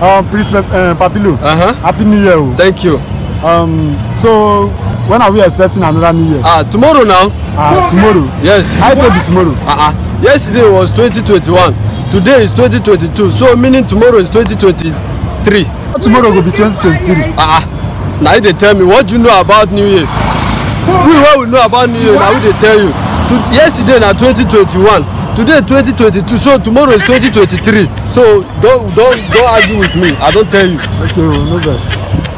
Principal Papilo. Happy New Year. Thank you. So when are we expecting another New Year? Tomorrow now. Tomorrow. Yes. How will be tomorrow? Yesterday was 2021. Today is 2022. So meaning tomorrow is 2023. Tomorrow will be 2023. Now they tell me what you know about New Year. What we know about New Year now they tell you. Yesterday na 2021. Today 2022. So tomorrow is 2023. So don't argue with me. I don't tell you. Okay, no bad.